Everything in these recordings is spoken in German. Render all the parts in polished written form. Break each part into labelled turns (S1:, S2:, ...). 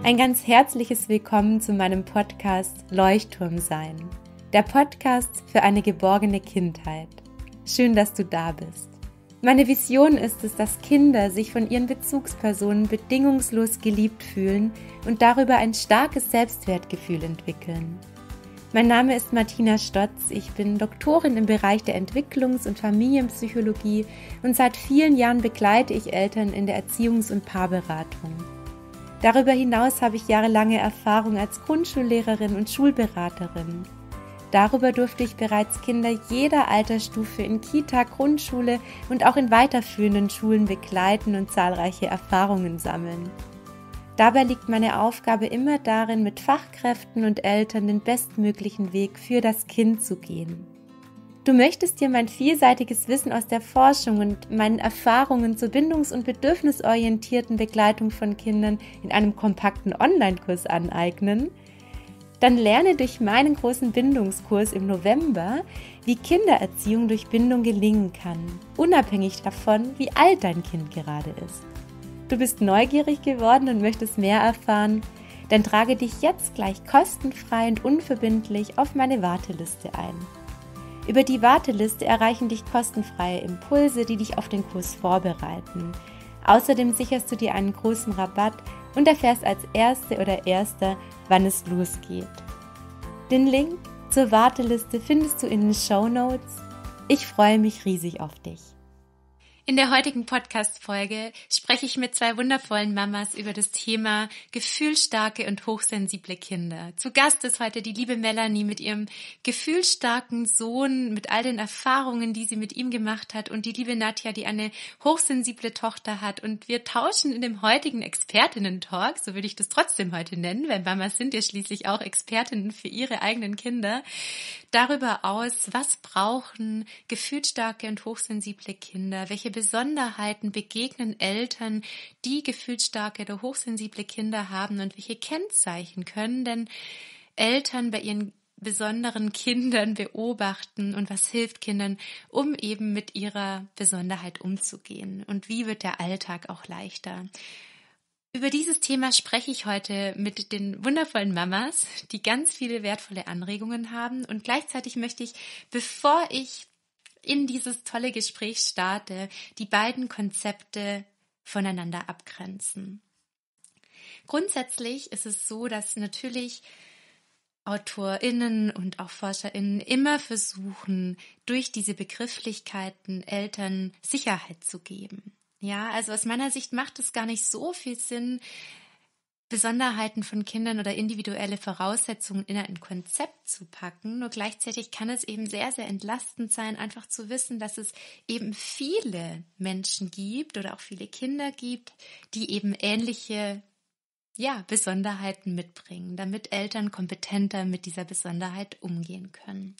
S1: Ein ganz herzliches Willkommen zu meinem Podcast Leuchtturm sein. Der Podcast für eine geborgene Kindheit. Schön, dass du da bist. Meine Vision ist es, dass Kinder sich von ihren Bezugspersonen bedingungslos geliebt fühlen und darüber ein starkes Selbstwertgefühl entwickeln. Mein Name ist Martina Stotz, ich bin Doktorin im Bereich der Entwicklungs- und Familienpsychologie und seit vielen Jahren begleite ich Eltern in der Erziehungs- und Paarberatung. Darüber hinaus habe ich jahrelange Erfahrung als Grundschullehrerin und Schulberaterin. Darüber durfte ich bereits Kinder jeder Altersstufe in Kita, Grundschule und auch in weiterführenden Schulen begleiten und zahlreiche Erfahrungen sammeln. Dabei liegt meine Aufgabe immer darin, mit Fachkräften und Eltern den bestmöglichen Weg für das Kind zu gehen. Du möchtest dir mein vielseitiges Wissen aus der Forschung und meinen Erfahrungen zur bindungs- und bedürfnisorientierten Begleitung von Kindern in einem kompakten Online-Kurs aneignen? Dann lerne durch meinen großen Bindungskurs im November, wie Kindererziehung durch Bindung gelingen kann, unabhängig davon, wie alt dein Kind gerade ist. Du bist neugierig geworden und möchtest mehr erfahren? Dann trage dich jetzt gleich kostenfrei und unverbindlich auf meine Warteliste ein. Über die Warteliste erreichen dich kostenfreie Impulse, die dich auf den Kurs vorbereiten. Außerdem sicherst du dir einen großen Rabatt und erfährst als Erste oder Erster, wann es losgeht. Den Link zur Warteliste findest du in den Shownotes. Ich freue mich riesig auf dich. In der heutigen Podcast-Folge spreche ich mit zwei wundervollen Mamas über das Thema gefühlsstarke und hochsensible Kinder. Zu Gast ist heute die liebe Melanie mit ihrem gefühlsstarken Sohn, mit all den Erfahrungen, die sie mit ihm gemacht hat, und die liebe Nadja, die eine hochsensible Tochter hat. Und wir tauschen in dem heutigen Expertinnen-Talk, so würde ich das trotzdem heute nennen, weil Mamas sind ja schließlich auch Expertinnen für ihre eigenen Kinder, darüber aus, was brauchen gefühlsstarke und hochsensible Kinder, welche Besonderheiten begegnen Eltern, die gefühlsstarke oder hochsensible Kinder haben, und welche Kennzeichen können denn Eltern bei ihren besonderen Kindern beobachten und was hilft Kindern, um eben mit ihrer Besonderheit umzugehen, und wie wird der Alltag auch leichter. Über dieses Thema spreche ich heute mit den wundervollen Mamas, die ganz viele wertvolle Anregungen haben, und gleichzeitig möchte ich, bevor ich in dieses tolle Gespräch starte, die beiden Konzepte voneinander abgrenzen. Grundsätzlich ist es so, dass natürlich AutorInnen und auch ForscherInnen immer versuchen, durch diese Begrifflichkeiten Eltern Sicherheit zu geben. Ja, also aus meiner Sicht macht es gar nicht so viel Sinn, Besonderheiten von Kindern oder individuelle Voraussetzungen in ein Konzept zu packen. Nur gleichzeitig kann es eben sehr, sehr entlastend sein, einfach zu wissen, dass es eben viele Menschen gibt oder auch viele Kinder gibt, die eben ähnliche Besonderheiten mitbringen, damit Eltern kompetenter mit dieser Besonderheit umgehen können.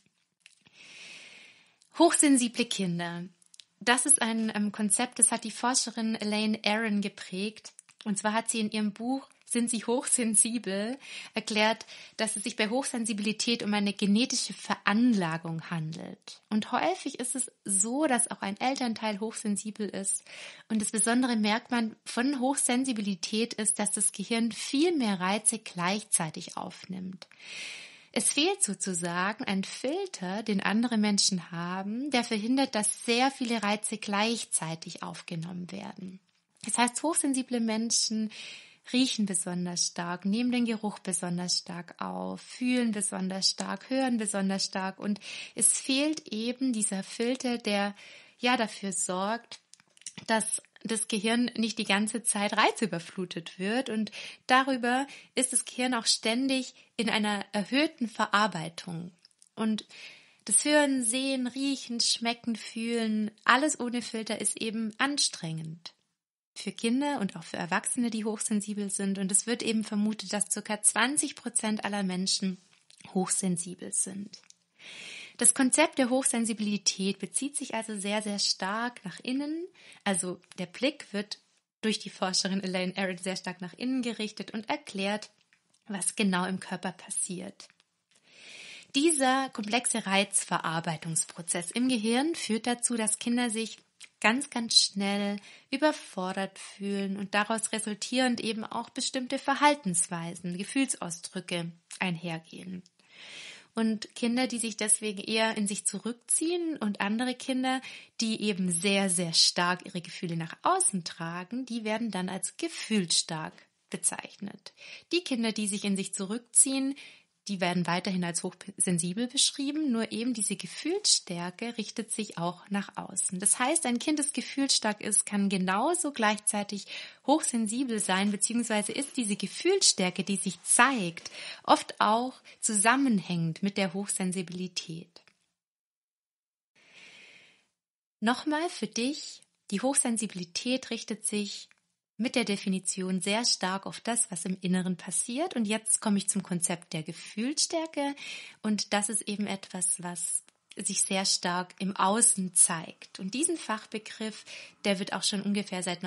S1: Hochsensible Kinder. Das ist ein Konzept, das hat die Forscherin Elaine Aron geprägt. Und zwar hat sie in ihrem Buch Sind Sie hochsensibel erklärt, dass es sich bei Hochsensibilität um eine genetische Veranlagung handelt. Und häufig ist es so, dass auch ein Elternteil hochsensibel ist. Und das besondere Merkmal von Hochsensibilität ist, dass das Gehirn viel mehr Reize gleichzeitig aufnimmt. Es fehlt sozusagen ein Filter, den andere Menschen haben, der verhindert, dass sehr viele Reize gleichzeitig aufgenommen werden. Das heißt, hochsensible Menschen riechen besonders stark, nehmen den Geruch besonders stark auf, fühlen besonders stark, hören besonders stark, und es fehlt eben dieser Filter, der dafür sorgt, dass das Gehirn nicht die ganze Zeit reizüberflutet wird, und darüber ist das Gehirn auch ständig in einer erhöhten Verarbeitung. Und das Hören, Sehen, Riechen, Schmecken, Fühlen, alles ohne Filter ist eben anstrengend. Für Kinder und auch für Erwachsene, die hochsensibel sind. Und es wird eben vermutet, dass ca. 20% aller Menschen hochsensibel sind. Das Konzept der Hochsensibilität bezieht sich also sehr, sehr stark nach innen. Also der Blick wird durch die Forscherin Elaine Aron sehr stark nach innen gerichtet und erklärt, was genau im Körper passiert. Dieser komplexe Reizverarbeitungsprozess im Gehirn führt dazu, dass Kinder sich ganz, ganz schnell überfordert fühlen und daraus resultierend eben auch bestimmte Verhaltensweisen, Gefühlsausdrücke einhergehen. Und Kinder, die sich deswegen eher in sich zurückziehen und andere Kinder, die eben sehr, sehr stark ihre Gefühle nach außen tragen, die werden dann als gefühlsstark bezeichnet. Die Kinder, die sich in sich zurückziehen, die werden weiterhin als hochsensibel beschrieben, nur eben diese Gefühlsstärke richtet sich auch nach außen. Das heißt, ein Kind, das gefühlsstark ist, kann genauso gleichzeitig hochsensibel sein, beziehungsweise ist diese Gefühlsstärke, die sich zeigt, oft auch zusammenhängend mit der Hochsensibilität. Nochmal für dich, die Hochsensibilität richtet sich mit der Definition sehr stark auf das, was im Inneren passiert. Und jetzt komme ich zum Konzept der Gefühlsstärke. Und das ist eben etwas, was sich sehr stark im Außen zeigt. Und diesen Fachbegriff, der wird auch schon ungefähr seit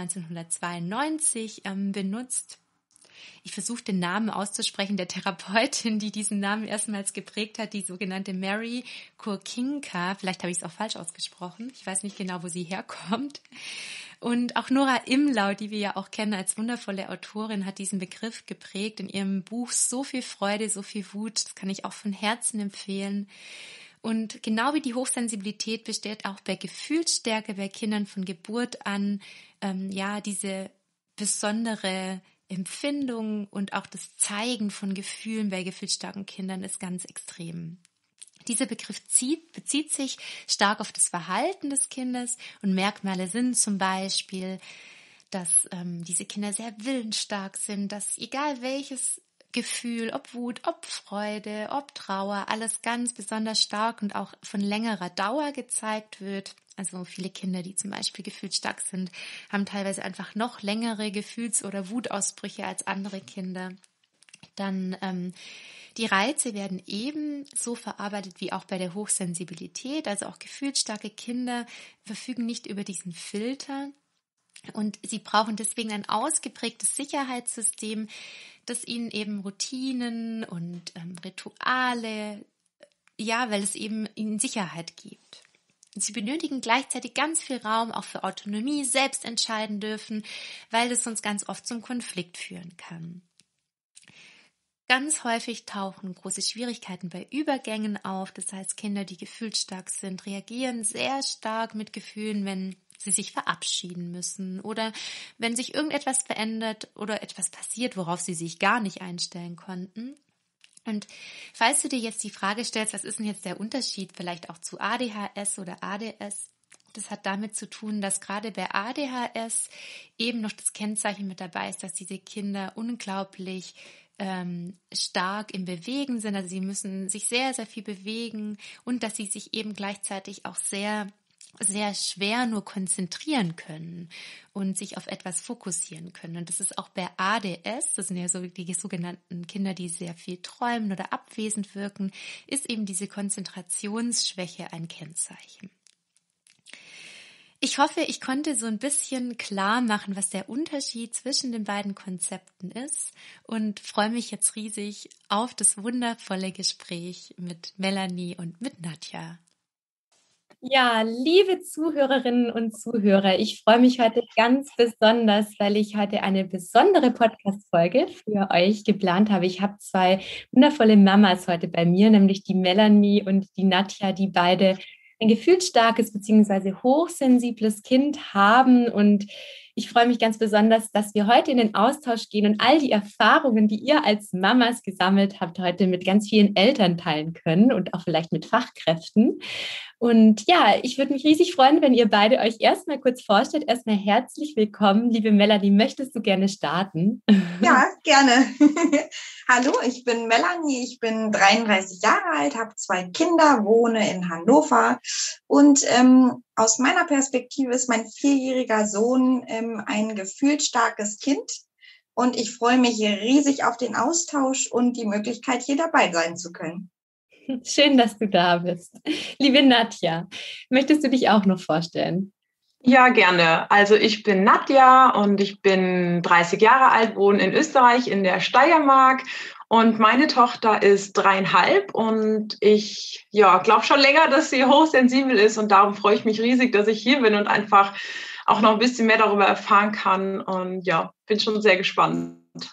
S1: 1992 benutzt. Ich versuche den Namen auszusprechen der Therapeutin, die diesen Namen erstmals geprägt hat, die sogenannte Mary Kurkinka. Vielleicht habe ich es auch falsch ausgesprochen. Ich weiß nicht genau, wo sie herkommt. Und auch Nora Imlau, die wir ja auch kennen als wundervolle Autorin, hat diesen Begriff geprägt in ihrem Buch So viel Freude, so viel Wut. Das kann ich auch von Herzen empfehlen. Und genau wie die Hochsensibilität besteht auch bei Gefühlsstärke bei Kindern von Geburt an, diese besondere Empfindung und auch das Zeigen von Gefühlen bei gefühlsstarken Kindern ist ganz extrem. Dieser Begriff bezieht sich stark auf das Verhalten des Kindes und Merkmale sind zum Beispiel, dass diese Kinder sehr willensstark sind, dass egal welches Gefühl, ob Wut, ob Freude, ob Trauer, alles ganz besonders stark und auch von längerer Dauer gezeigt wird. Also viele Kinder, die zum Beispiel gefühlsstark sind, haben teilweise einfach noch längere Gefühls- oder Wutausbrüche als andere Kinder. Dann die Reize werden ebenso verarbeitet wie auch bei der Hochsensibilität. Also auch gefühlsstarke Kinder verfügen nicht über diesen Filter. Und sie brauchen deswegen ein ausgeprägtes Sicherheitssystem, das ihnen eben Routinen und Rituale, weil es eben ihnen Sicherheit gibt. Und sie benötigen gleichzeitig ganz viel Raum, auch für Autonomie, selbst entscheiden dürfen, weil es sonst ganz oft zum Konflikt führen kann. Ganz häufig tauchen große Schwierigkeiten bei Übergängen auf. Das heißt, Kinder, die gefühlsstark sind, reagieren sehr stark mit Gefühlen, wenn sie sich verabschieden müssen oder wenn sich irgendetwas verändert oder etwas passiert, worauf sie sich gar nicht einstellen konnten. Und falls du dir jetzt die Frage stellst, was ist denn jetzt der Unterschied vielleicht auch zu ADHS oder ADS? Das hat damit zu tun, dass gerade bei ADHS eben noch das Kennzeichen mit dabei ist, dass diese Kinder unglaublich stark im Bewegen sind. Also sie müssen sich sehr, sehr viel bewegen und dass sie sich eben gleichzeitig auch sehr, sehr schwer nur konzentrieren können und sich auf etwas fokussieren können. Und das ist auch bei ADS, das sind ja so die sogenannten Kinder, die sehr viel träumen oder abwesend wirken, ist eben diese Konzentrationsschwäche ein Kennzeichen. Ich hoffe, ich konnte so ein bisschen klar machen, was der Unterschied zwischen den beiden Konzepten ist und freue mich jetzt riesig auf das wundervolle Gespräch mit Melanie und mit Nadja.
S2: Ja, liebe Zuhörerinnen und Zuhörer, ich freue mich heute ganz besonders, weil ich heute eine besondere Podcast-Folge für euch geplant habe. Ich habe zwei wundervolle Mamas heute bei mir, nämlich die Melanie und die Nadja, die beide ein gefühlsstarkes bzw. hochsensibles Kind haben. Und ich freue mich ganz besonders, dass wir heute in den Austausch gehen und all die Erfahrungen, die ihr als Mamas gesammelt habt, heute mit ganz vielen Eltern teilen können und auch vielleicht mit Fachkräften. Und ja, ich würde mich riesig freuen, wenn ihr beide euch erstmal kurz vorstellt. Erstmal herzlich willkommen. Liebe Melanie, möchtest du gerne starten?
S3: Ja, gerne. Hallo, ich bin Melanie, ich bin 33 Jahre alt, habe 2 Kinder, wohne in Hannover und aus meiner Perspektive ist mein 4-jähriger Sohn ein gefühlsstarkes Kind und ich freue mich hier riesig auf den Austausch und die Möglichkeit, hier dabei sein zu können.
S2: Schön, dass du da bist. Liebe Nadja, möchtest du dich auch noch vorstellen?
S4: Ja, gerne. Also ich bin Nadja und ich bin 30 Jahre alt, wohne in Österreich in der Steiermark Und meine Tochter ist 3,5 und ich glaube schon länger, dass sie hochsensibel ist und darum freue ich mich riesig, dass ich hier bin und einfach auch noch ein bisschen mehr darüber erfahren kann und bin schon sehr gespannt.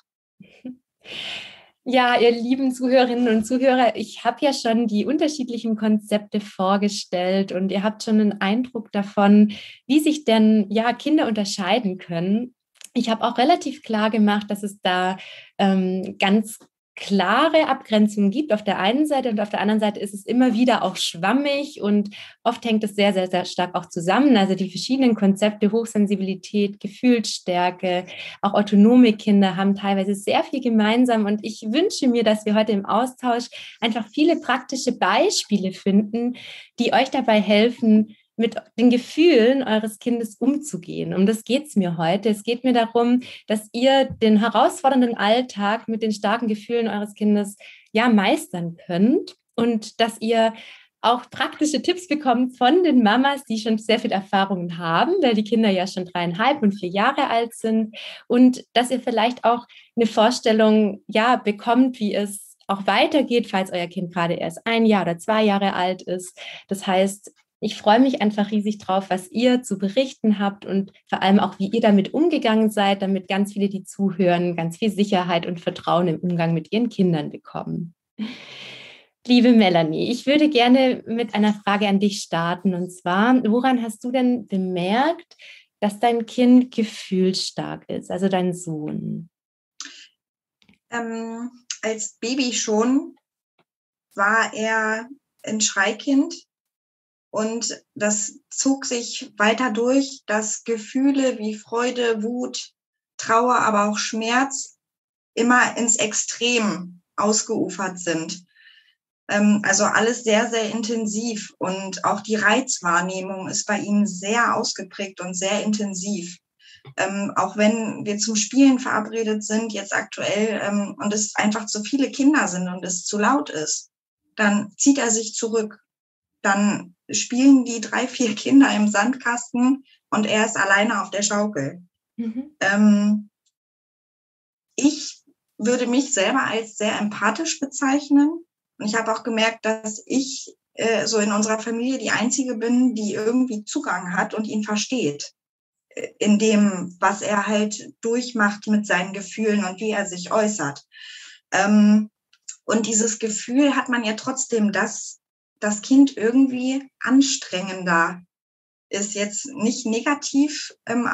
S2: Ja, ihr lieben Zuhörerinnen und Zuhörer, ich habe ja schon die unterschiedlichen Konzepte vorgestellt und ihr habt schon einen Eindruck davon, wie sich denn Kinder unterscheiden können. Ich habe auch relativ klar gemacht, dass es da ganz klare Abgrenzungen gibt auf der einen Seite und auf der anderen Seite ist es immer wieder auch schwammig und oft hängt es sehr, sehr, sehr stark auch zusammen. Also die verschiedenen Konzepte, Hochsensibilität, Gefühlsstärke, auch autonome Kinder haben teilweise sehr viel gemeinsam und ich wünsche mir, dass wir heute im Austausch einfach viele praktische Beispiele finden, die euch dabei helfen, mit den Gefühlen eures Kindes umzugehen. Um das geht es mir heute. Es geht mir darum, dass ihr den herausfordernden Alltag mit den starken Gefühlen eures Kindes meistern könnt und dass ihr auch praktische Tipps bekommt von den Mamas, die schon sehr viel Erfahrungen haben, weil die Kinder ja schon 3,5 und 4 Jahre alt sind und dass ihr vielleicht auch eine Vorstellung bekommt, wie es auch weitergeht, falls euer Kind gerade erst 1 Jahr oder 2 Jahre alt ist. Das heißt, ich freue mich einfach riesig drauf, was ihr zu berichten habt und vor allem auch, wie ihr damit umgegangen seid, damit ganz viele, die zuhören, ganz viel Sicherheit und Vertrauen im Umgang mit ihren Kindern bekommen. Liebe Melanie, ich würde gerne mit einer Frage an dich starten. Und zwar, woran hast du denn bemerkt, dass dein Kind gefühlsstark ist, also dein Sohn?
S3: Als Baby schon war er ein Schreikind. Und das zog sich weiter durch, dass Gefühle wie Freude, Wut, Trauer, aber auch Schmerz immer ins Extrem ausgeufert sind. Also alles sehr, sehr intensiv. Und auch die Reizwahrnehmung ist bei ihm sehr ausgeprägt und sehr intensiv. Auch wenn wir zum Spielen verabredet sind, jetzt aktuell, und es einfach zu viele Kinder sind und es zu laut ist, dann zieht er sich zurück. Dann spielen die 3, 4 Kinder im Sandkasten und er ist alleine auf der Schaukel. Ich würde mich selber als sehr empathisch bezeichnen. Und ich habe auch gemerkt, dass ich so in unserer Familie die Einzige bin, die irgendwie Zugang hat und ihn versteht. In dem, was er halt durchmacht mit seinen Gefühlen und wie er sich äußert. Und dieses Gefühl hat man ja trotzdem, dass das Kind irgendwie anstrengender ist, jetzt nicht negativ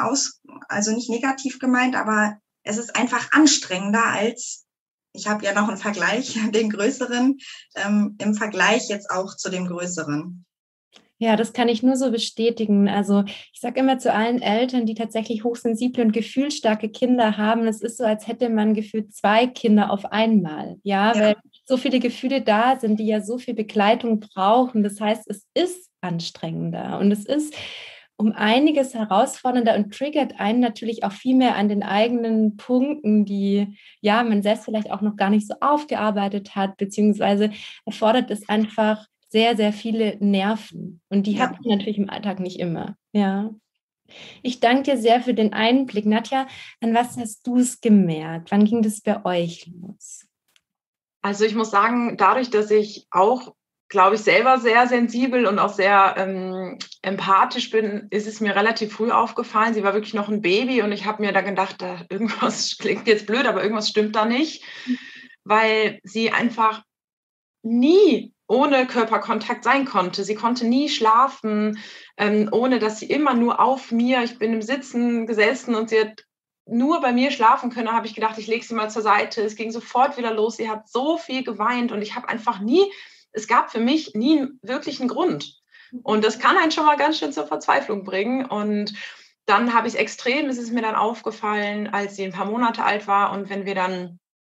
S3: also nicht negativ gemeint, aber es ist einfach anstrengender als, ich habe ja noch einen Vergleich, den größeren, im Vergleich jetzt auch zu dem größeren.
S2: Ja, das kann ich nur so bestätigen. Also ich sage immer zu allen Eltern, die tatsächlich hochsensible und gefühlsstarke Kinder haben, es ist so, als hätte man gefühlt 2 Kinder auf einmal. Ja, weil so viele Gefühle da sind, die ja so viel Begleitung brauchen. Das heißt, es ist anstrengender und es ist um einiges herausfordernder und triggert einen natürlich auch viel mehr an den eigenen Punkten, die man selbst vielleicht auch noch gar nicht so aufgearbeitet hat, beziehungsweise erfordert es einfach sehr, sehr viele Nerven. Und die hat man natürlich im Alltag nicht immer. Ja. Ich danke dir sehr für den Einblick. Nadja, an was hast du es gemerkt? Wann ging das bei euch los?
S4: Also ich muss sagen, dadurch, dass ich auch, glaube ich, selber sehr sensibel und auch sehr empathisch bin, ist es mir relativ früh aufgefallen. Sie war wirklich noch ein Baby und ich habe mir da gedacht, irgendwas klingt jetzt blöd, aber irgendwas stimmt da nicht, weil sie einfach nie ohne Körperkontakt sein konnte. Sie konnte nie schlafen, ohne dass sie immer nur auf mir, ich bin im Sitzen gesessen und sie hat nur bei mir schlafen können. Da habe ich gedacht, ich lege sie mal zur Seite. Es ging sofort wieder los. Sie hat so viel geweint und ich habe einfach es gab für mich nie wirklich einen Grund. Und das kann einen schon mal ganz schön zur Verzweiflung bringen. Und dann ist es mir dann aufgefallen, als sie ein paar Monate alt war und wenn wir dann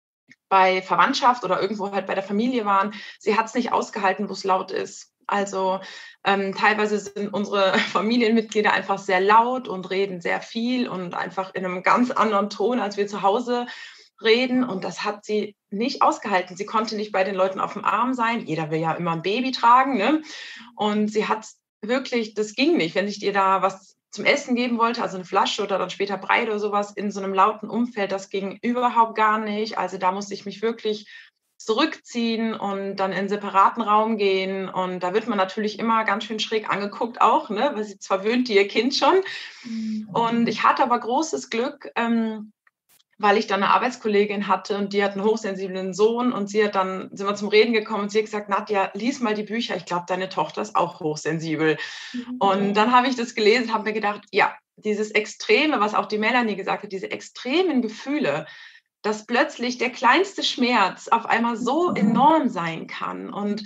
S4: bei Verwandtschaft oder irgendwo halt bei der Familie waren, sie hat es nicht ausgehalten, wo es laut ist. Also teilweise sind unsere Familienmitglieder einfach sehr laut und reden sehr viel und einfach in einem ganz anderen Ton, als wir zu Hause reden. Und das hat sie nicht ausgehalten. Sie konnte nicht bei den Leuten auf dem Arm sein. Jeder will ja immer ein Baby tragen, ne? Und sie hat wirklich, das ging nicht. Wenn ich ihr da was zum Essen geben wollte, also eine Flasche oder dann später Brei oder sowas, in so einem lauten Umfeld, das ging überhaupt gar nicht. Also da musste ich mich wirklich zurückziehen und dann in einen separaten Raum gehen. Und da wird man natürlich immer ganz schön schräg angeguckt auch, ne? Weil sie zwar wöhnt ihr Kind schon. Und ich hatte aber großes Glück, weil ich dann eine Arbeitskollegin hatte und die hat einen hochsensiblen Sohn und sind wir zum Reden gekommen und sie hat gesagt, Nadja, lies mal die Bücher, ich glaube, deine Tochter ist auch hochsensibel. Und dann habe ich das gelesen und habe mir gedacht, ja, dieses Extreme, was auch die Melanie gesagt hat, diese extremen Gefühle, dass plötzlich der kleinste Schmerz auf einmal so enorm sein kann. Und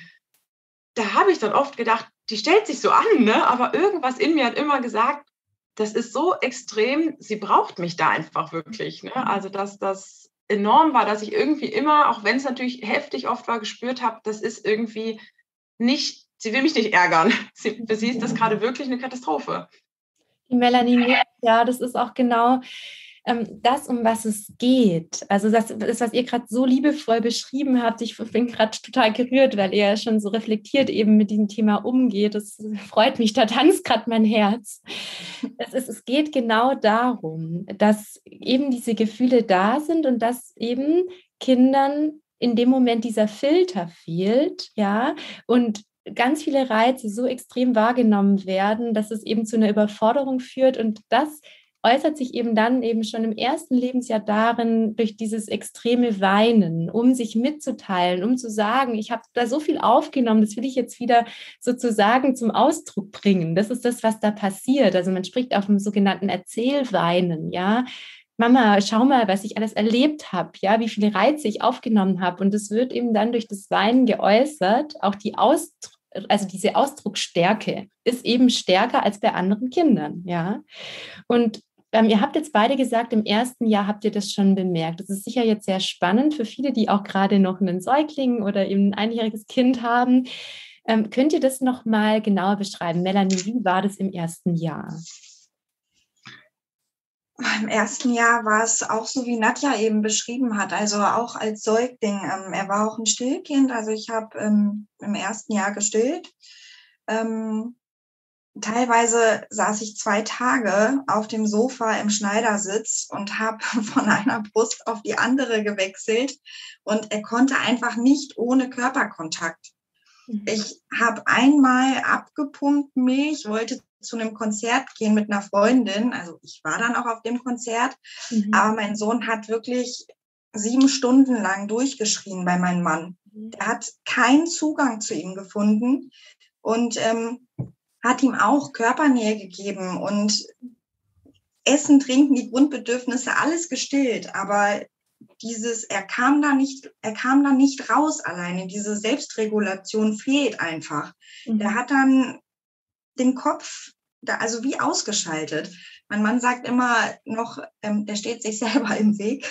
S4: da habe ich dann oft gedacht, die stellt sich so an, ne? Aber irgendwas in mir hat immer gesagt, das ist so extrem, sie braucht mich da einfach wirklich. Ne? Also, dass das enorm war, dass ich irgendwie immer, auch wenn es natürlich heftig oft war, gespürt habe, das ist irgendwie nicht, sie will mich nicht ärgern. Für sie ist das gerade wirklich eine Katastrophe.
S2: Die Melanie, ja, das ist auch genau das, um was es geht. Also das ist, was ihr gerade so liebevoll beschrieben habt. Ich bin gerade total gerührt, weil ihr schon so reflektiert eben mit diesem Thema umgeht. Das freut mich, da tanzt gerade mein Herz. Es geht genau darum, dass eben diese Gefühle da sind und dass eben Kindern in dem Moment dieser Filter fehlt, ja, und ganz viele Reize so extrem wahrgenommen werden, dass es eben zu einer Überforderung führt, und das äußert sich eben dann eben schon im ersten Lebensjahr darin, durch dieses extreme Weinen, um sich mitzuteilen, um zu sagen, ich habe da so viel aufgenommen, das will ich jetzt wieder sozusagen zum Ausdruck bringen. Das ist das, was da passiert. Also man spricht auch vom sogenannten Erzählweinen, ja. Mama, schau mal, was ich alles erlebt habe, ja, wie viele Reize ich aufgenommen habe. Und es wird eben dann durch das Weinen geäußert. Auch diese Ausdrucksstärke ist eben stärker als bei anderen Kindern, ja. Und ihr habt jetzt beide gesagt, im ersten Jahr habt ihr das schon bemerkt. Das ist sicher jetzt sehr spannend für viele, die auch gerade noch einen Säugling oder eben ein einjähriges Kind haben. Könnt ihr das noch mal genauer beschreiben? Melanie, wie war das im ersten Jahr?
S3: Im ersten Jahr war es auch so, wie Nadja eben beschrieben hat, also auch als Säugling. Er war auch ein Stillkind, also ich habe im ersten Jahr gestillt. Teilweise saß ich 2 Tage auf dem Sofa im Schneidersitz und habe von einer Brust auf die andere gewechselt und er konnte einfach nicht ohne Körperkontakt. Ich habe einmal abgepumpt Milch, wollte zu einem Konzert gehen mit einer Freundin, also ich war dann auch auf dem Konzert, aber mein Sohn hat wirklich 7 Stunden lang durchgeschrien bei meinem Mann. Er hat keinen Zugang zu ihm gefunden und hat ihm auch Körpernähe gegeben und Essen, Trinken, die Grundbedürfnisse, alles gestillt. Aber er kam da nicht raus alleine. Diese Selbstregulation fehlt einfach. Der hat dann den Kopf also wie ausgeschaltet. Mein Mann sagt immer noch, der steht sich selber im Weg.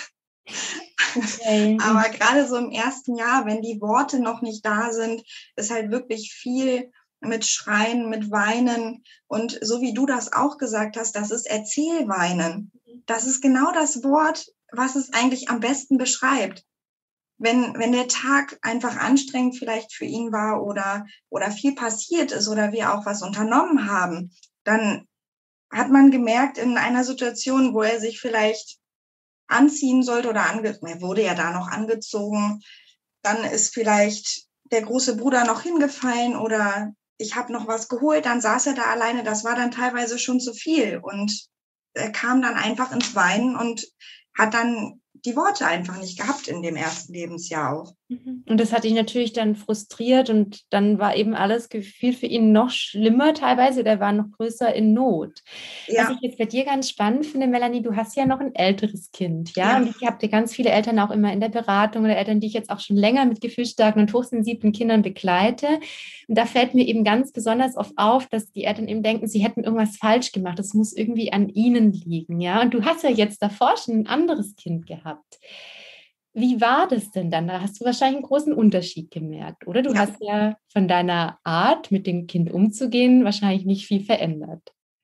S3: Okay. Aber gerade so im ersten Jahr, wenn die Worte noch nicht da sind, ist halt wirklich viel mit Schreien, mit Weinen. Und so wie du das auch gesagt hast, das ist Erzählweinen. Das ist genau das Wort, was es eigentlich am besten beschreibt. Wenn der Tag einfach anstrengend vielleicht für ihn war oder viel passiert ist oder wir auch was unternommen haben, dann hat man gemerkt, in einer Situation, wo er sich vielleicht anziehen sollte oder er wurde ja da noch angezogen, dann ist vielleicht der große Bruder noch hingefallen oder ich habe noch was geholt, dann saß er da alleine, das war dann teilweise schon zu viel und er kam dann einfach ins Weinen und hat dann die Worte einfach nicht gehabt in dem ersten Lebensjahr auch.
S2: Und das hat dich natürlich dann frustriert und dann war eben alles gefühlt für ihn noch schlimmer teilweise, der war noch größer in Not. Ja. Was ich jetzt bei dir ganz spannend finde, Melanie, du hast ja noch ein älteres Kind, ja? Und ich habe dir ganz viele Eltern auch immer in der Beratung oder Eltern, die ich jetzt auch schon länger mit gefühlsstarken und hochsensiblen Kindern begleite. Und da fällt mir eben ganz besonders oft auf, dass die Eltern eben denken, sie hätten irgendwas falsch gemacht, das muss irgendwie an ihnen liegen, ja? Und du hast ja jetzt davor schon ein anderes Kind gehabt. Wie war das denn dann? Da hast du wahrscheinlich einen großen Unterschied gemerkt, oder? Du hast ja von deiner Art, mit dem Kind umzugehen, wahrscheinlich nicht viel verändert.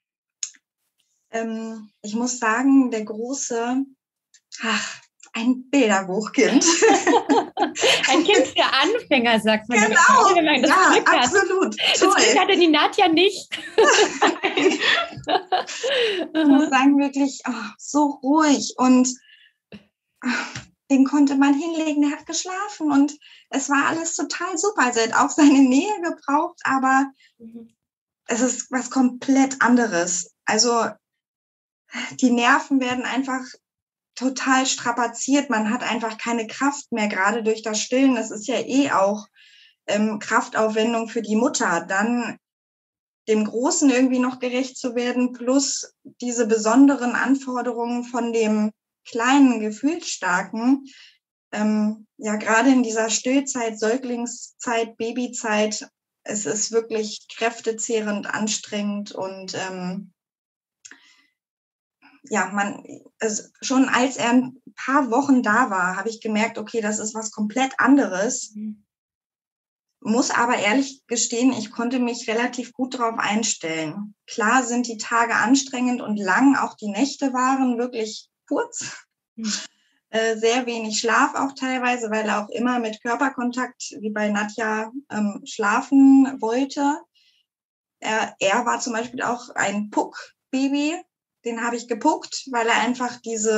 S3: Ich muss sagen, der Große, ein Bilderbuchkind.
S2: Ein Kind für Anfänger, sagt man.
S3: Genau, ja, absolut.
S2: Das Glück hatte die Nadja nicht.
S3: Ich muss sagen, wirklich so ruhig und den konnte man hinlegen, der hat geschlafen und es war alles total super. Also er hat auch seine Nähe gebraucht, aber es ist was komplett anderes. Also die Nerven werden einfach total strapaziert. Man hat einfach keine Kraft mehr, gerade durch das Stillen. Das ist ja auch Kraftaufwendung für die Mutter. Dann dem Großen irgendwie noch gerecht zu werden, plus diese besonderen Anforderungen von dem kleinen, gefühlsstarken. Ja, gerade in dieser Stillzeit, Säuglingszeit, Babyzeit, es ist wirklich kräftezehrend, anstrengend und also schon als er ein paar Wochen da war, habe ich gemerkt, okay, das ist was komplett anderes. Muss aber ehrlich gestehen, ich konnte mich relativ gut darauf einstellen. Klar sind die Tage anstrengend und lang, auch die Nächte waren wirklich kurz. Sehr wenig Schlaf auch teilweise, weil er auch immer mit Körperkontakt, wie bei Nadja, schlafen wollte. Er war zum Beispiel auch ein Puck-Baby. Den habe ich gepuckt, weil er einfach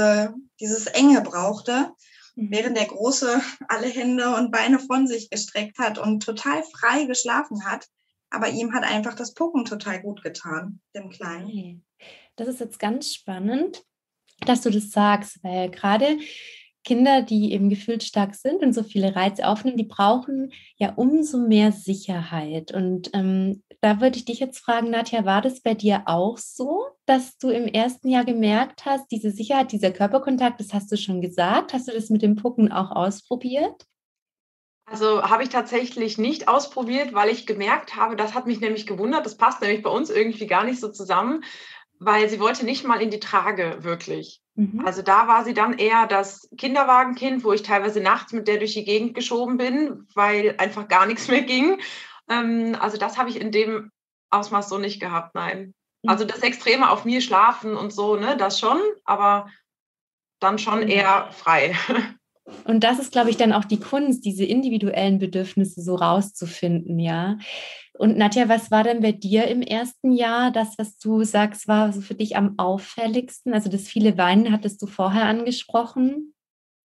S3: dieses Enge brauchte, während der Große alle Hände und Beine von sich gestreckt hat und total frei geschlafen hat. Aber ihm hat einfach das Pucken total gut getan, dem Kleinen.
S2: Okay. Das ist jetzt ganz spannend, dass du das sagst, weil gerade Kinder, die eben gefühlsstark sind und so viele Reize aufnehmen, die brauchen ja umso mehr Sicherheit. Und da würde ich dich jetzt fragen, Nadja, war das bei dir auch so, dass du im ersten Jahr gemerkt hast, diese Sicherheit, dieser Körperkontakt, das hast du schon gesagt, hast du das mit dem Pucken auch ausprobiert?
S4: Also habe ich tatsächlich nicht ausprobiert, weil ich gemerkt habe, das hat mich nämlich gewundert, das passt nämlich bei uns irgendwie gar nicht so zusammen, weil sie wollte nicht mal in die Trage wirklich. Also da war sie dann eher das Kinderwagenkind, wo ich teilweise nachts mit der durch die Gegend geschoben bin, weil einfach gar nichts mehr ging. Also das habe ich in dem Ausmaß so nicht gehabt, nein. Also das Extreme auf mir schlafen und so, ne, das schon, aber dann schon eher frei.
S2: Und das ist, glaube ich, dann auch die Kunst, diese individuellen Bedürfnisse so rauszufinden, ja. Und Nadja, was war denn bei dir im ersten Jahr das, was du sagst, war so für dich am auffälligsten? Also das viele Weinen hattest du vorher angesprochen.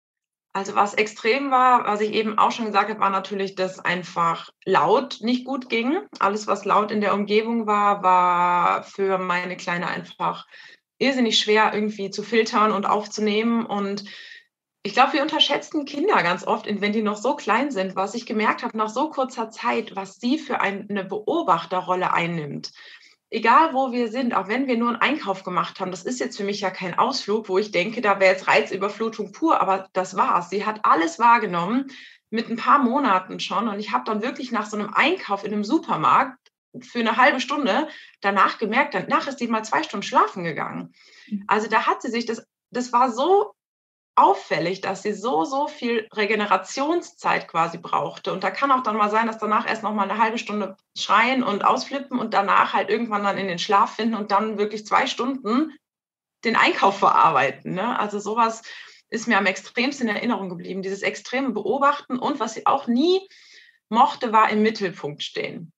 S4: Also was extrem war, was ich eben auch schon gesagt habe, war natürlich, dass einfach laut nicht gut ging. Alles, was laut in der Umgebung war, war für meine Kleine einfach irrsinnig schwer irgendwie zu filtern und aufzunehmen. Und ich glaube, wir unterschätzen Kinder ganz oft, wenn die noch so klein sind, was ich gemerkt habe nach so kurzer Zeit, was sie für eine Beobachterrolle einnimmt. Egal, wo wir sind, auch wenn wir nur einen Einkauf gemacht haben, das ist jetzt für mich ja kein Ausflug, wo ich denke, da wäre jetzt Reizüberflutung pur, aber das war's. Sie hat alles wahrgenommen mit ein paar Monaten schon und ich habe dann wirklich nach so einem Einkauf in einem Supermarkt für eine halbe Stunde danach gemerkt, danach ist die mal 2 Stunden schlafen gegangen. Also da hat sie sich, das war so auffällig, dass sie so viel Regenerationszeit quasi brauchte. Und da kann auch dann mal sein, dass danach erst noch mal eine halbe Stunde schreien und ausflippen und danach halt irgendwann dann in den Schlaf finden und dann wirklich 2 Stunden den Einkauf verarbeiten. Ne? Also sowas ist mir am extremsten in Erinnerung geblieben. Dieses extreme Beobachten und was sie auch nie mochte, war im Mittelpunkt stehen.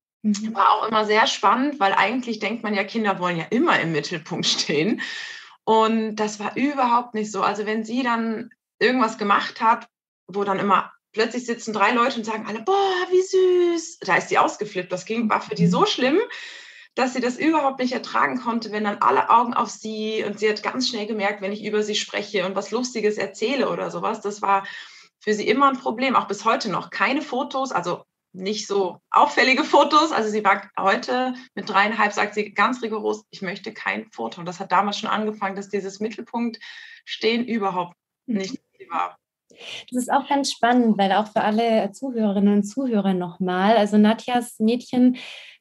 S4: War auch immer sehr spannend, weil eigentlich denkt man ja, Kinder wollen ja immer im Mittelpunkt stehen. Und das war überhaupt nicht so. Also wenn sie dann irgendwas gemacht hat, wo dann immer plötzlich sitzen 3 Leute und sagen alle, boah, wie süß. Da ist sie ausgeflippt. War für die so schlimm, dass sie das überhaupt nicht ertragen konnte, wenn dann alle Augen auf sie und sie hat ganz schnell gemerkt, wenn ich über sie spreche und was Lustiges erzähle oder sowas, das war für sie immer ein Problem. Auch bis heute noch keine Fotos, also nicht so auffällige Fotos. Also sie war heute mit 3,5, sagt sie ganz rigoros, ich möchte kein Foto. Und das hat damals schon angefangen, dass dieses Mittelpunktstehen überhaupt nicht war.
S2: Das ist auch ganz spannend, weil auch für alle Zuhörerinnen und Zuhörer nochmal, also Nadjas Mädchen,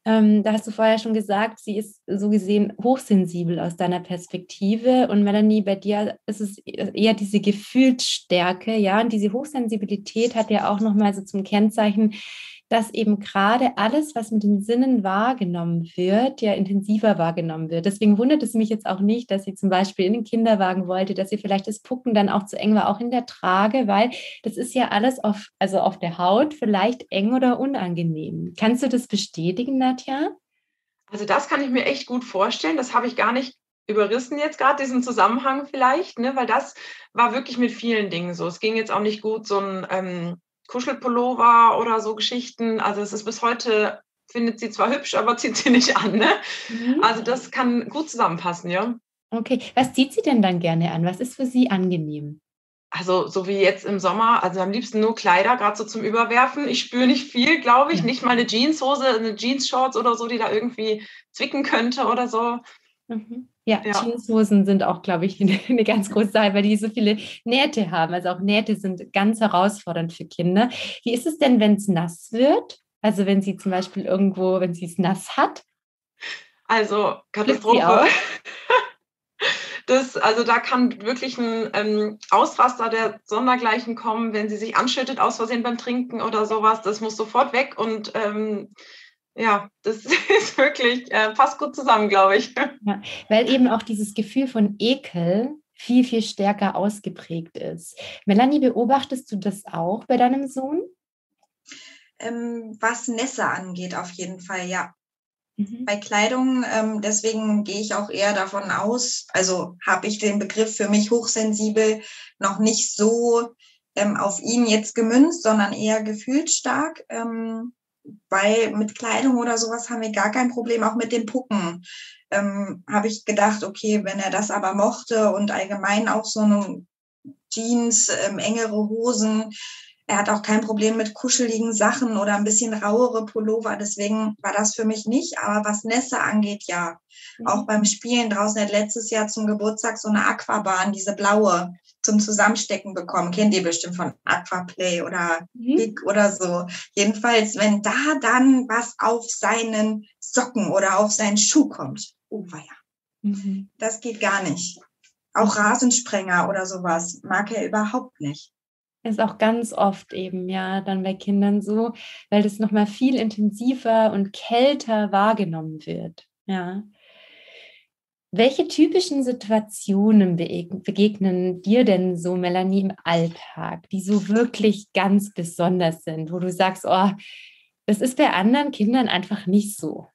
S2: da hast du vorher schon gesagt, sie ist so gesehen hochsensibel aus deiner Perspektive und Melanie, bei dir ist es eher diese Gefühlsstärke, ja, und diese Hochsensibilität hat ja auch nochmal so zum Kennzeichen, dass eben gerade alles, was mit den Sinnen wahrgenommen wird, ja intensiver wahrgenommen wird. Deswegen wundert es mich jetzt auch nicht, dass sie zum Beispiel in den Kinderwagen wollte, dass sie vielleicht das Pucken dann auch zu eng war, auch in der Trage, weil das ist ja alles auf der Haut vielleicht eng oder unangenehm. Kannst du das bestätigen, Nadja?
S4: Also das kann ich mir echt gut vorstellen. Das habe ich gar nicht überrissen jetzt gerade diesen Zusammenhang vielleicht, ne? Weil das war wirklich mit vielen Dingen so. Es ging jetzt auch nicht gut, so ein Kuschelpullover oder so Geschichten. Also es ist bis heute, findet sie zwar hübsch, aber zieht sie nicht an, ne? Also das kann gut zusammenpassen, ja.
S2: Okay, was zieht sie denn dann gerne an? Was ist für sie angenehm?
S4: Also so wie jetzt im Sommer, also am liebsten nur Kleider, gerade so zum Überwerfen. Ich spüre nicht viel, glaube ich. Nicht mal eine Jeanshose, eine Jeansshorts oder so, die da irgendwie zwicken könnte oder so.
S2: Ja, Jeanshosen sind auch, glaube ich, eine ganz große Sache, weil die so viele Nähte haben. Also auch Nähte sind ganz herausfordernd für Kinder. Wie ist es denn, wenn es nass wird? Also wenn sie zum Beispiel irgendwo, wenn sie es nass hat?
S4: Also
S2: Flippt sie
S4: Katastrophe.
S2: aus?
S4: Also da kann wirklich ein Ausraster der Sondergleichen kommen, wenn sie sich anschüttet aus Versehen beim Trinken oder sowas. Das muss sofort weg und das ist wirklich, passt gut zusammen, glaube ich.
S2: Ja, weil eben auch dieses Gefühl von Ekel viel, viel stärker ausgeprägt ist. Melanie, beobachtest du das auch bei deinem Sohn?
S3: Was Nässe angeht, auf jeden Fall, ja. Bei Kleidung, deswegen gehe ich auch eher davon aus, also habe ich den Begriff für mich hochsensibel noch nicht so auf ihn jetzt gemünzt, sondern eher gefühlsstark, weil mit Kleidung oder sowas haben wir gar kein Problem, auch mit den Pucken. Habe ich gedacht, okay, wenn er das aber mochte und allgemein auch so eine Jeans, engere Hosen, er hat auch kein Problem mit kuscheligen Sachen oder ein bisschen rauere Pullover. Deswegen war das für mich nicht. Aber was Nässe angeht, ja. Auch beim Spielen draußen, hat letztes Jahr zum Geburtstag so eine Aquabahn, diese blaue, zum Zusammenstecken bekommen. Kennt ihr bestimmt von Aquaplay oder Big oder so. Jedenfalls, wenn da dann was auf seinen Socken oder auf seinen Schuh kommt. Oh, weia. Das geht gar nicht. Auch Rasensprenger oder sowas mag er überhaupt nicht.
S2: Ist auch ganz oft eben, ja, dann bei Kindern so, weil das nochmal viel intensiver und kälter wahrgenommen wird, ja. Welche typischen Situationen begegnen dir denn so, Melanie, im Alltag, die so wirklich ganz besonders sind, wo du sagst, oh, das ist bei anderen Kindern einfach nicht so?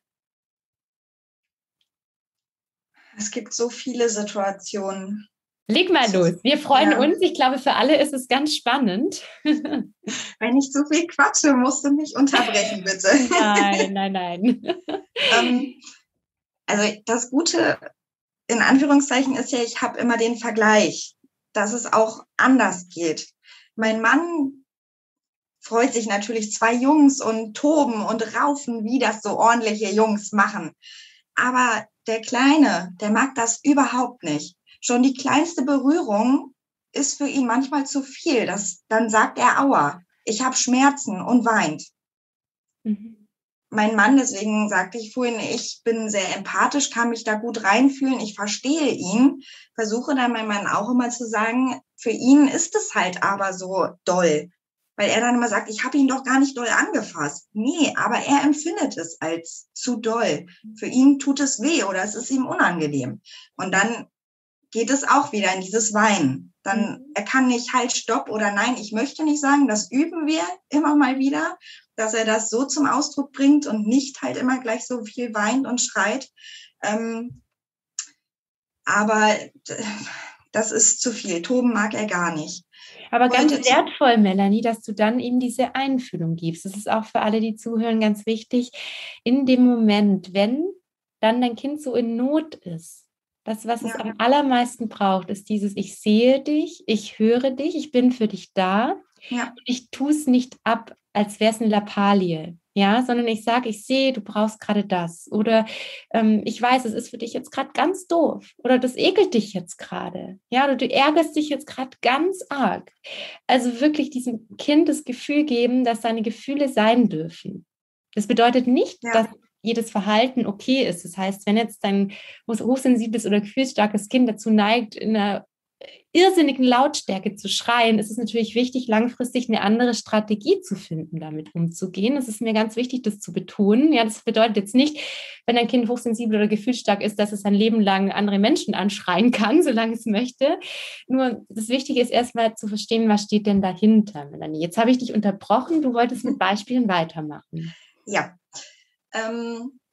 S3: Es gibt so viele Situationen.
S2: Leg mal los. Wir freuen uns. Ich glaube, für alle ist es ganz spannend.
S3: Wenn ich zu viel quatsche, musst du mich unterbrechen, bitte.
S2: Nein.
S3: Also das Gute, in Anführungszeichen, ist ja, ich habe immer den Vergleich, dass es auch anders geht. Mein Mann freut sich natürlich, 2 Jungs und toben und raufen, wie das so ordentliche Jungs machen. Aber der Kleine, der mag das überhaupt nicht. Schon die kleinste Berührung ist für ihn manchmal zu viel. Dann sagt er, aua, ich habe Schmerzen und weint. Mein Mann, deswegen sagte ich vorhin, ich bin sehr empathisch, kann mich da gut reinfühlen, ich verstehe ihn, versuche dann meinem Mann auch immer zu sagen, für ihn ist es halt aber so doll. Weil er dann immer sagt, ich habe ihn doch gar nicht doll angefasst. Nee, aber er empfindet es als zu doll. Für ihn tut es weh oder es ist ihm unangenehm. Und dann geht es auch wieder in dieses Weinen. Dann, er kann nicht halt, stopp oder nein, ich möchte nicht sagen, das üben wir immer mal wieder, dass er das so zum Ausdruck bringt und nicht halt immer gleich so viel weint und schreit. Aber das ist zu viel. Toben mag er gar nicht.
S2: Aber ganz wertvoll, Melanie, dass du dann ihm diese Einfühlung gibst. Das ist auch für alle, die zuhören, ganz wichtig. In dem Moment, wenn dann dein Kind so in Not ist, das, was es am allermeisten braucht, ist dieses, ich sehe dich, ich höre dich, ich bin für dich da. Ja. Ich tue es nicht ab, als wäre es eine Lappalie, ja, sondern ich sage, ich sehe, du brauchst gerade das. Oder ich weiß, es ist für dich jetzt gerade ganz doof. Oder das ekelt dich jetzt gerade. Ja, oder du ärgerst dich jetzt gerade ganz arg. Also wirklich diesem Kind das Gefühl geben, dass seine Gefühle sein dürfen. Das bedeutet nicht, dass jedes Verhalten okay ist. Das heißt, wenn jetzt dein hochsensibles oder gefühlsstarkes Kind dazu neigt, in einer irrsinnigen Lautstärke zu schreien, ist es natürlich wichtig, langfristig eine andere Strategie zu finden, damit umzugehen. Es ist mir ganz wichtig, das zu betonen. Ja, das bedeutet jetzt nicht, wenn ein Kind hochsensibel oder gefühlsstark ist, dass es sein Leben lang andere Menschen anschreien kann, solange es möchte. Nur das Wichtige ist erstmal zu verstehen, was steht denn dahinter, Melanie. Jetzt habe ich dich unterbrochen. Du wolltest mit Beispielen weitermachen.
S3: Ja.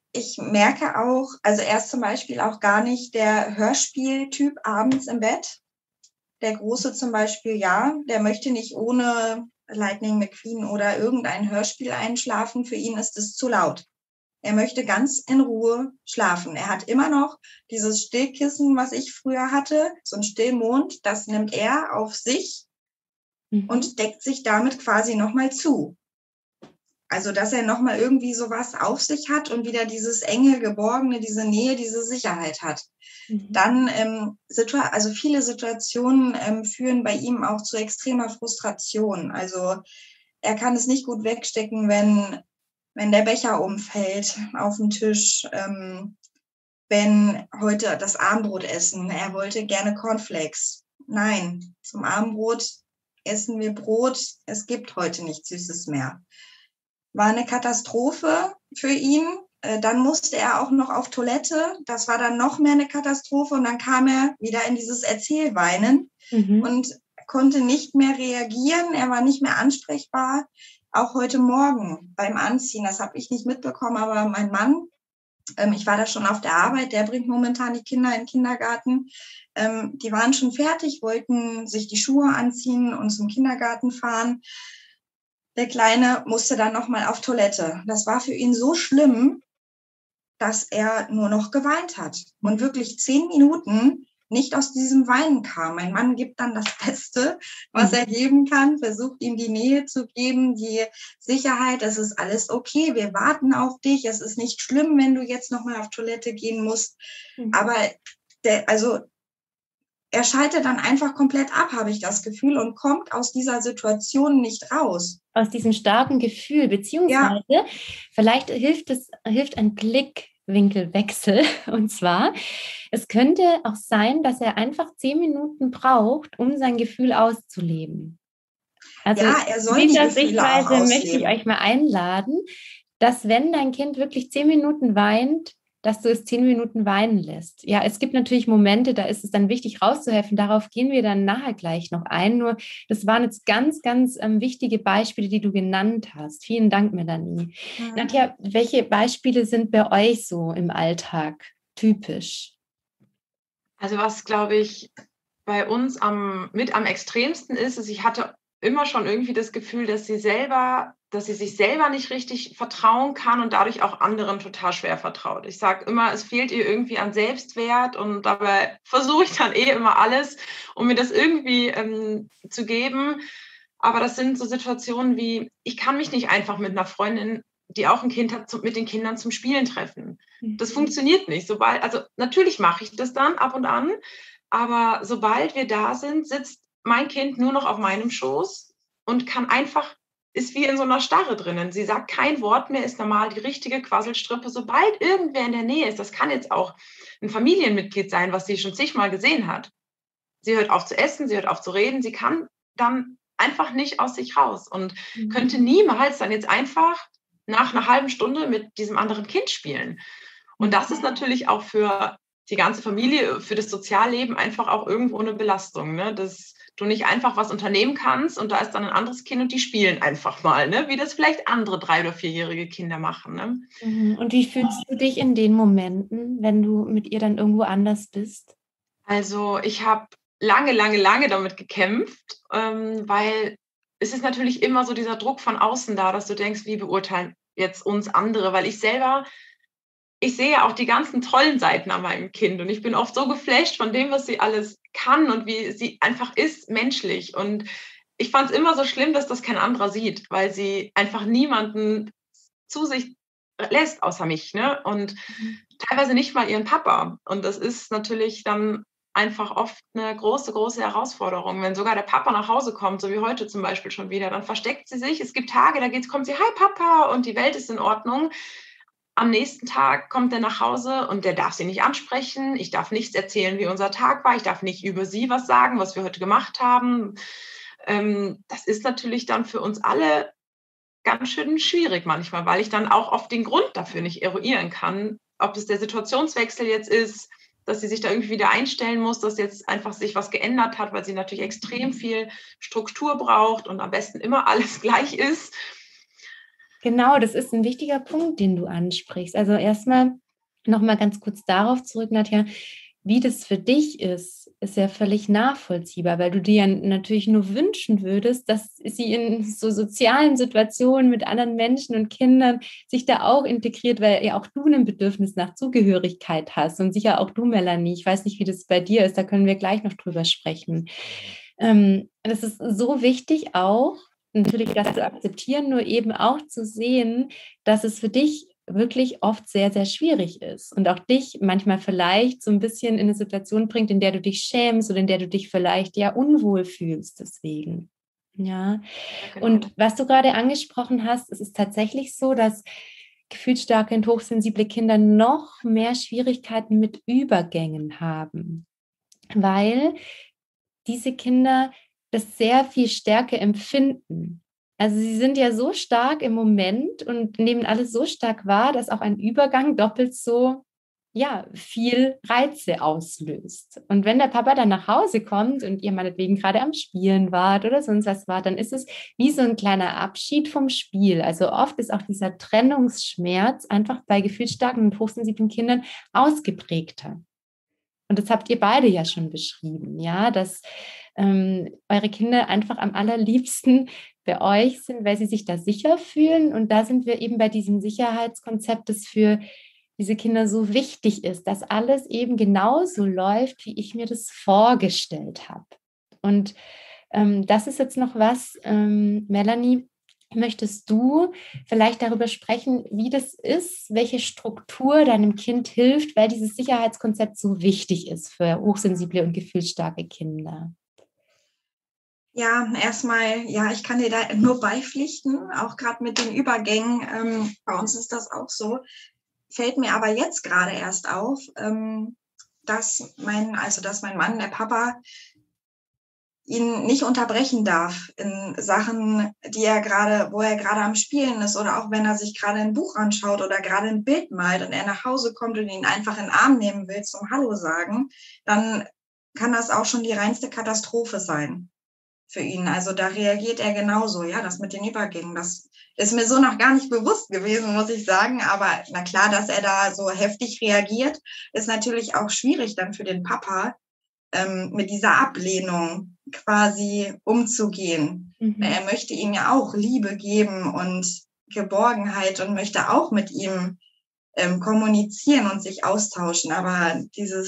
S3: ich merke auch, also er ist zum Beispiel auch gar nicht der Hörspieltyp abends im Bett. Der Große zum Beispiel, ja, der möchte nicht ohne Lightning McQueen oder irgendein Hörspiel einschlafen. Für ihn ist es zu laut. Er möchte ganz in Ruhe schlafen. Er hat immer noch dieses Stillkissen, was ich früher hatte, so ein Stillmond, das nimmt er auf sich und deckt sich damit quasi nochmal zu. Also, dass er nochmal irgendwie sowas auf sich hat und wieder dieses enge, geborgene, diese Nähe, diese Sicherheit hat. Dann, also viele Situationen führen bei ihm auch zu extremer Frustration. Also, er kann es nicht gut wegstecken, wenn der Becher umfällt auf den Tisch, wenn heute das Abendbrot essen. Er wollte gerne Cornflakes. Nein, zum Abendbrot essen wir Brot. Es gibt heute nichts Süßes mehr. War eine Katastrophe für ihn. Dann musste er auch noch auf Toilette. Das war dann noch mehr eine Katastrophe. Und dann kam er wieder in dieses Erzählweinen und konnte nicht mehr reagieren. Er war nicht mehr ansprechbar. Auch heute Morgen beim Anziehen, das habe ich nicht mitbekommen, aber mein Mann, ich war da schon auf der Arbeit, der bringt momentan die Kinder in den Kindergarten. Die waren schon fertig, wollten sich die Schuhe anziehen und zum Kindergarten fahren. Der Kleine musste dann nochmal auf Toilette. Das war für ihn so schlimm, dass er nur noch geweint hat und wirklich 10 Minuten nicht aus diesem Weinen kam. Mein Mann gibt dann das Beste, was er geben kann, versucht ihm die Nähe zu geben, die Sicherheit, es ist alles okay, wir warten auf dich, es ist nicht schlimm, wenn du jetzt nochmal auf Toilette gehen musst. Aber er schaltet dann einfach komplett ab, habe ich das Gefühl, und kommt aus dieser Situation nicht raus.
S2: Aus diesem starken Gefühl, beziehungsweise vielleicht hilft ein Blickwinkelwechsel. Und zwar, es könnte auch sein, dass er einfach 10 Minuten braucht, um sein Gefühl auszuleben. Also
S3: ja, er soll
S2: in
S3: die
S2: dieser
S3: Gefühle auch
S2: Sichtweise
S3: ausleben.
S2: möchte ich euch mal einladen, dass wenn dein Kind wirklich 10 Minuten weint, dass du es 10 Minuten weinen lässt. Ja, es gibt natürlich Momente, da ist es dann wichtig rauszuhelfen. Darauf gehen wir dann nachher gleich noch ein. Nur das waren jetzt ganz, ganz wichtige Beispiele, die du genannt hast. Vielen Dank, Melanie. Nadja, welche Beispiele sind bei euch so im Alltag typisch?
S4: Also was, glaube ich, bei uns am extremsten ist, ich hatte immer schon irgendwie das Gefühl, dass sie sich selber nicht richtig vertrauen kann und dadurch auch anderen total schwer vertraut. Ich sage immer, es fehlt ihr irgendwie an Selbstwert und dabei versuche ich dann immer alles, um mir das irgendwie zu geben. Aber das sind so Situationen wie, ich kann mich nicht einfach mit einer Freundin, die auch ein Kind hat, mit den Kindern zum Spielen treffen. Das funktioniert nicht. Also natürlich mache ich das dann ab und an, aber sobald wir da sind, sitzt mein Kind nur noch auf meinem Schoß und ist wie in so einer Starre drinnen. Sie sagt kein Wort mehr, ist normal die richtige Quasselstrippe. Sobald irgendwer in der Nähe ist, das kann jetzt auch ein Familienmitglied sein, was sie schon zigmal gesehen hat. Sie hört auf zu essen, sie hört auf zu reden, sie kann dann einfach nicht aus sich raus und könnte niemals dann jetzt einfach nach einer halben Stunde mit diesem anderen Kind spielen. Und das ist natürlich auch für die ganze Familie, für das Sozialleben einfach auch irgendwo eine Belastung, ne? Dass du nicht einfach was unternehmen kannst und da ist dann ein anderes Kind und die spielen einfach mal, ne? Wie das vielleicht andere 3- oder 4-jährige Kinder machen. Ne?
S2: Und wie fühlst du dich in den Momenten, wenn du mit ihr dann irgendwo anders bist?
S4: Also ich habe lange damit gekämpft, weil es ist natürlich immer so dieser Druck von außen da, dass du denkst, wie beurteilen jetzt uns andere, weil ich sehe ja auch die ganzen tollen Seiten an meinem Kind und ich bin oft so geflasht von dem, was sie alles kann und wie sie einfach ist, menschlich. Und ich fand es immer so schlimm, dass das kein anderer sieht, weil sie einfach niemanden zu sich lässt außer mich, ne? Und teilweise nicht mal ihren Papa. Und das ist natürlich dann einfach oft eine große Herausforderung. Wenn sogar der Papa nach Hause kommt, so wie heute zum Beispiel schon wieder, dann versteckt sie sich. Es gibt Tage, kommt sie, hi Papa, und die Welt ist in Ordnung. Am nächsten Tag kommt er nach Hause und der darf sie nicht ansprechen. Ich darf nichts erzählen, wie unser Tag war. Ich darf nicht über sie was sagen, was wir heute gemacht haben. Das ist natürlich dann für uns alle ganz schön schwierig manchmal, weil ich dann auch oft den Grund dafür nicht eruieren kann, ob es der Situationswechsel jetzt ist, dass sie sich da irgendwie wieder einstellen muss, dass jetzt einfach sich was geändert hat, weil sie natürlich extrem viel Struktur braucht und am besten immer alles gleich ist.
S2: Genau, das ist ein wichtiger Punkt, den du ansprichst. Also erstmal nochmal ganz kurz darauf zurück, Nadja, wie das für dich ist ja völlig nachvollziehbar, weil du dir ja natürlich nur wünschen würdest, dass sie in so sozialen Situationen mit anderen Menschen und Kindern sich da auch integriert, weil ja auch du ein Bedürfnis nach Zugehörigkeit hast und sicher auch du, Melanie. Ich weiß nicht, wie das bei dir ist, da können wir gleich noch drüber sprechen. Das ist so wichtig auch, natürlich das zu akzeptieren, nur eben auch zu sehen, dass es für dich wirklich oft sehr, sehr schwierig ist und auch dich manchmal vielleicht so ein bisschen in eine Situation bringt, in der du dich schämst oder in der du dich vielleicht ja unwohl fühlst deswegen. Ja,
S4: genau.
S2: Und was du gerade angesprochen hast, es ist tatsächlich so, dass gefühlsstarke und hochsensible Kinder noch mehr Schwierigkeiten mit Übergängen haben, weil diese Kinder das sehr viel stärker empfinden. Also sie sind ja so stark im Moment und nehmen alles so stark wahr, dass auch ein Übergang doppelt so viel Reize auslöst. Und wenn der Papa dann nach Hause kommt und ihr meinetwegen gerade am Spielen wart oder sonst was wart, dann ist es wie so ein kleiner Abschied vom Spiel. Also oft ist auch dieser Trennungsschmerz einfach bei gefühlsstarken und hochsensiblen Kindern ausgeprägter. Und das habt ihr beide ja schon beschrieben, ja, dass eure Kinder einfach am allerliebsten bei euch sind, weil sie sich da sicher fühlen. Und da sind wir eben bei diesem Sicherheitskonzept, das für diese Kinder so wichtig ist, dass alles eben genauso läuft, wie ich mir das vorgestellt habe. Und das ist jetzt noch was, Melanie, möchtest du vielleicht darüber sprechen, wie das ist, welche Struktur deinem Kind hilft, weil dieses Sicherheitskonzept so wichtig ist für hochsensible und gefühlsstarke Kinder?
S3: Ja, erstmal, ja, ich kann dir da nur beipflichten, auch gerade mit den Übergängen. Bei uns ist das auch so. Fällt mir aber jetzt gerade erst auf, dass mein Mann, der Papa, ihn nicht unterbrechen darf in Sachen, wo er gerade am Spielen ist oder auch wenn er sich gerade ein Buch anschaut oder gerade ein Bild malt und er nach Hause kommt und ihn einfach in den Arm nehmen will zum Hallo sagen, dann kann das auch schon die reinste Katastrophe sein für ihn. Also da reagiert er genauso, ja, das mit den Übergängen, das ist mir so noch gar nicht bewusst gewesen, muss ich sagen, aber na klar, dass er da so heftig reagiert, ist natürlich auch schwierig dann für den Papa, mit dieser Ablehnung quasi umzugehen. Er möchte ihm ja auch Liebe geben und Geborgenheit und möchte auch mit ihm kommunizieren und sich austauschen, aber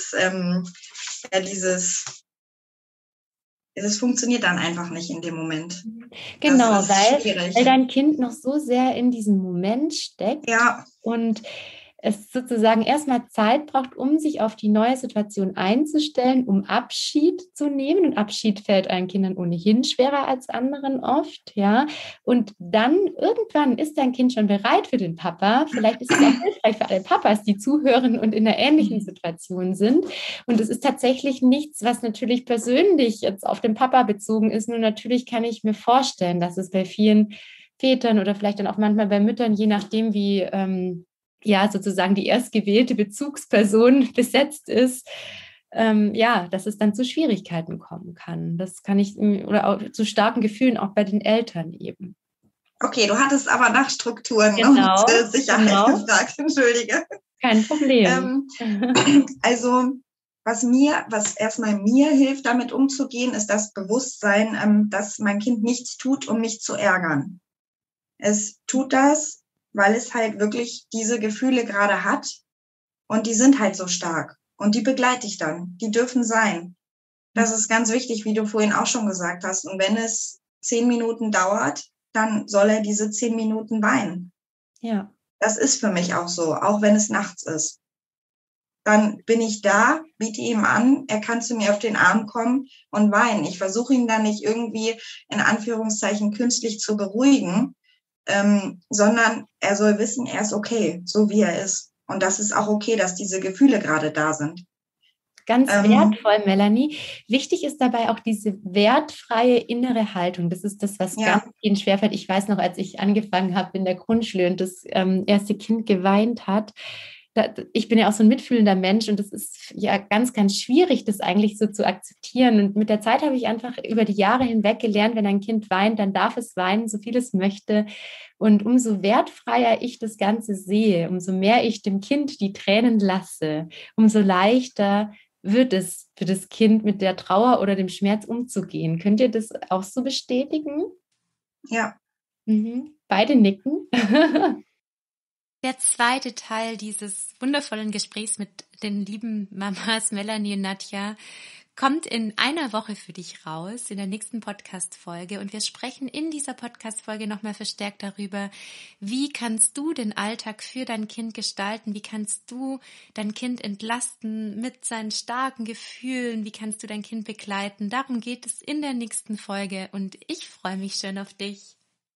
S3: es funktioniert dann einfach nicht in dem Moment.
S2: Genau, weil dein Kind noch so sehr in diesem Moment steckt,
S3: ja,
S2: und es sozusagen erstmal Zeit braucht, um sich auf die neue Situation einzustellen, um Abschied zu nehmen. Und Abschied fällt einen Kindern ohnehin schwerer als anderen oft, ja. Und dann irgendwann ist dein Kind schon bereit für den Papa. Vielleicht ist es auch hilfreich für alle Papas, die zuhören und in einer ähnlichen Situation sind. Und es ist tatsächlich nichts, was natürlich persönlich jetzt auf den Papa bezogen ist. Nur natürlich kann ich mir vorstellen, dass es bei vielen Vätern oder vielleicht dann auch manchmal bei Müttern, je nachdem, wie sozusagen die erstgewählte Bezugsperson besetzt ist, dass es dann zu Schwierigkeiten kommen kann. Das kann ich, oder auch zu starken Gefühlen auch bei den Eltern eben.
S3: Okay, du hattest aber nach Strukturen
S2: genau,
S3: und Sicherheit gefragt, entschuldige.
S2: Kein Problem.
S3: Also was erstmal mir hilft, damit umzugehen, ist das Bewusstsein, dass mein Kind nichts tut, um mich zu ärgern. Es tut das, weil es halt wirklich diese Gefühle gerade hat und die sind halt so stark und die begleite ich dann. Die dürfen sein. Das ist ganz wichtig, wie du vorhin auch schon gesagt hast. Und wenn es 10 Minuten dauert, dann soll er diese 10 Minuten weinen.
S2: Ja.
S3: Das ist für mich auch so, auch wenn es nachts ist. Dann bin ich da, biete ihm an, er kann zu mir auf den Arm kommen und weinen. Ich versuche ihn dann nicht irgendwie in Anführungszeichen künstlich zu beruhigen, sondern er soll wissen, er ist okay, so wie er ist. Und das ist auch okay, dass diese Gefühle gerade da sind.
S2: Ganz wertvoll, Melanie. Wichtig ist dabei auch diese wertfreie innere Haltung. Das ist das, was ganz vielen schwerfällt. Ich weiß noch, als ich angefangen habe in der Grundschule und das erste Kind geweint hat, ich bin ja auch so ein mitfühlender Mensch und das ist ja ganz, ganz schwierig, das eigentlich so zu akzeptieren. Und mit der Zeit habe ich einfach über die Jahre hinweg gelernt, wenn ein Kind weint, dann darf es weinen, so viel es möchte. Und umso wertfreier ich das Ganze sehe, umso mehr ich dem Kind die Tränen lasse, umso leichter wird es für das Kind mit der Trauer oder dem Schmerz umzugehen. Könnt ihr das auch so bestätigen?
S3: Ja.
S2: Beide nicken.
S1: Der zweite Teil dieses wundervollen Gesprächs mit den lieben Mamas Melanie und Nadja kommt in einer Woche für dich raus, in der nächsten Podcast-Folge. Und wir sprechen in dieser Podcast-Folge nochmal verstärkt darüber, wie kannst du den Alltag für dein Kind gestalten, wie kannst du dein Kind entlasten mit seinen starken Gefühlen, wie kannst du dein Kind begleiten. Darum geht es in der nächsten Folge und ich freue mich schon auf dich.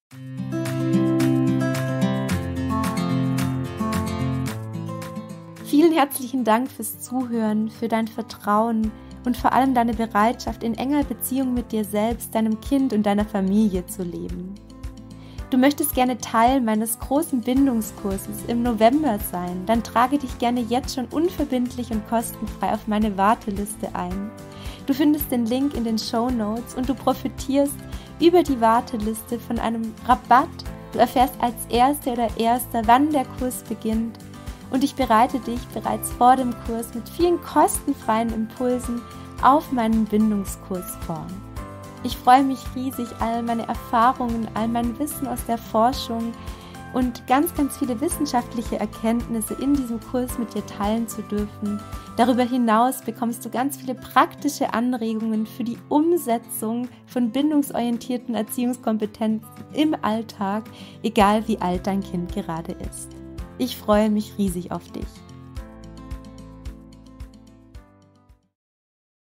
S1: Vielen herzlichen Dank fürs Zuhören, für dein Vertrauen und vor allem deine Bereitschaft, in enger Beziehung mit dir selbst, deinem Kind und deiner Familie zu leben. Du möchtest gerne Teil meines großen Bindungskurses im November sein, dann trage dich gerne jetzt schon unverbindlich und kostenfrei auf meine Warteliste ein. Du findest den Link in den Shownotes und du profitierst über die Warteliste von einem Rabatt. Du erfährst als Erste oder Erster, wann der Kurs beginnt. Und ich bereite dich bereits vor dem Kurs mit vielen kostenfreien Impulsen auf meinen Bindungskurs vor. Ich freue mich riesig, all meine Erfahrungen, all mein Wissen aus der Forschung und ganz, ganz viele wissenschaftliche Erkenntnisse in diesem Kurs mit dir teilen zu dürfen. Darüber hinaus bekommst du ganz viele praktische Anregungen für die Umsetzung von bindungsorientierten Erziehungskompetenzen im Alltag, egal wie alt dein Kind gerade ist. Ich freue mich riesig auf dich.